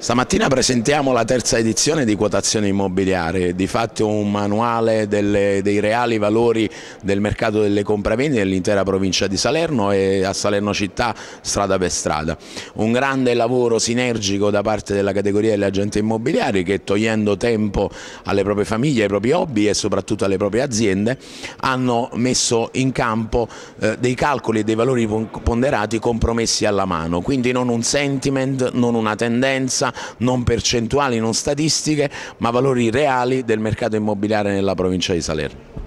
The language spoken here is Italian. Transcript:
Stamattina presentiamo la terza edizione di Quotazione Immobiliare, di fatto un manuale dei reali valori del mercato delle compravendite nell'intera provincia di Salerno e a Salerno città strada per strada. Un grande lavoro sinergico da parte della categoria degli agenti immobiliari che, togliendo tempo alle proprie famiglie, ai propri hobby e soprattutto alle proprie aziende, hanno messo in campo dei calcoli e dei valori ponderati compromessi alla mano, quindi non un sentiment, non una tendenza, non percentuali, non statistiche, ma valori reali del mercato immobiliare nella provincia di Salerno.